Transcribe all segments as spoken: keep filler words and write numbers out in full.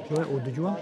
Kjo u dëgjua?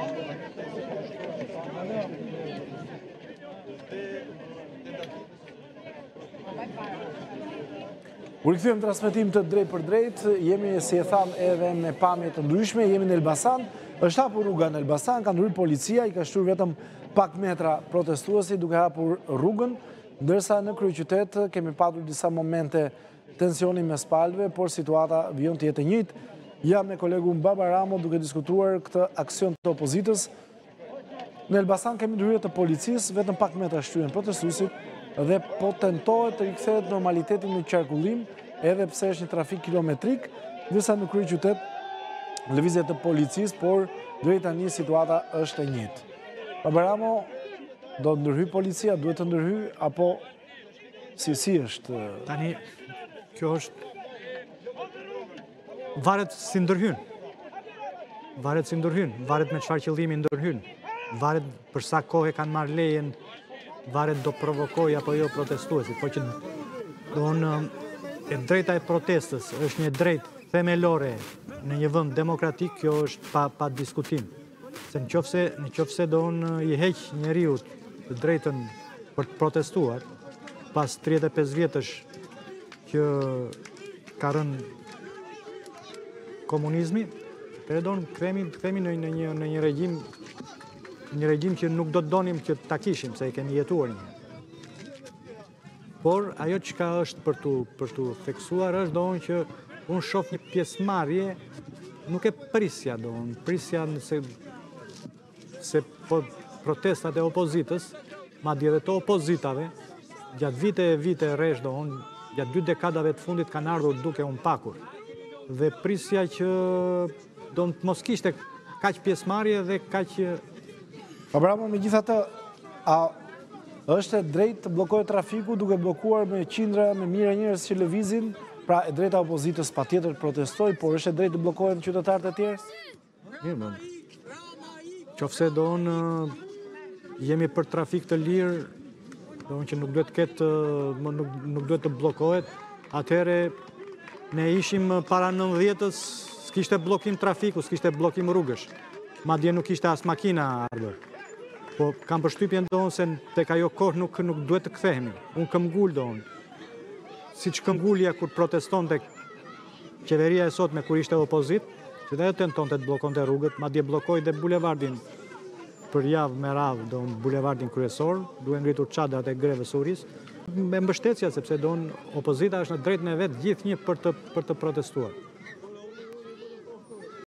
U rikthyem transmetim të drejt për drejt, jemi, si e tham, edhe me pamje të ndryshme, jemi në Elbasan, është hapur rruga në Elbasan, ka ndryrë policia, i ka shtyr vetëm pak metra protestuesi duke hapur rrugën, ndërsa në kryeqytet kemi patur disa momente tensioni mes palëve, por situata vjen të jetë e njëjtë. Jam me kolegun Baba Ramo duke diskutuar këtë aksion të opozitës. Në Elbasan kemi ndryrë të policisë, vetëm pak metra shtyhen protestuesit, dhe po tentohet të rikthehet normalitetin në qarkullim, edhe pse është një trafik kilometrik, ndërsa në kryeqytet lëvizje të policisë, por deri tani situata është e njëjtë. Baba Ramo, do të ndërhyj policia, duhet të ndërhyj apo si si është? Tani kjo është varet si ndërhyn. Varet si ndërhyn, varet me çfarë qëllimi ndërhyn. Varet për sa kohë kanë marrë lejen, varet do provokoj apo jo protestuesit, po që do në e drejta e protestës është një drejt themelore në një vend demokratik, kjo është pa, pa diskutim. Se në qofse, në qofse do në i heq njeriu të drejtën për të protestuar, pas tridhjetë e pesë vjetësh që ka rënë komunizmi, përredon kthehemi kthehemi në, në një në një regjim një regjim që nuk do të donim që ta kishim, se e kemi jetuar një. Por ajo çka është për tu për tu theksuar është doon që unë shoh një pjesëmarrje, nuk e prisja doon, prisja se se po protestat e opozitës, madje edhe të opozitave, gjatë vite e vite rresh doon, gjatë dy dekadave të fundit kanë ardhur duke u mpakur. Dhe prisja që do të mos kishte kaq pjesëmarrje dhe kaq. Abramo, me gjitha të, a është e drejt të blokojë trafiku duke blokuar me qindra, me mira njerëz që lëvizin, pra e drejta opozitës patjetër protestoj, por është e drejt të blokojnë qytetarët e tjerë? Mirë, më. Qofse doon jemi për trafik të lirë, doon që nuk duhet të ketë, nuk, nuk duhet të bllokohet, atëherë ne ishim para nëntëdhjetës, s'kishte bllokim trafiku, s'kishte bllokim rrugësh. Madje nuk ishte as makina ardhur. Po kam përshtypjen doon se tek ajo kohë nuk nuk duhet të kthehemi. Unë kam ngul doon. Siç këmbgulja kur proteston tek qeveria e sotme kur ishte opozit, që dhe tentonte të bllokonte rrugët, madje bllokoi dhe bulevardin për javë me radhë, doon bulevardin kryesor, duhet ngritur çadrat e grevës uris, me mbështetja sepse doon opozita është në drejtën e vet gjithnjë për të për të protestuar.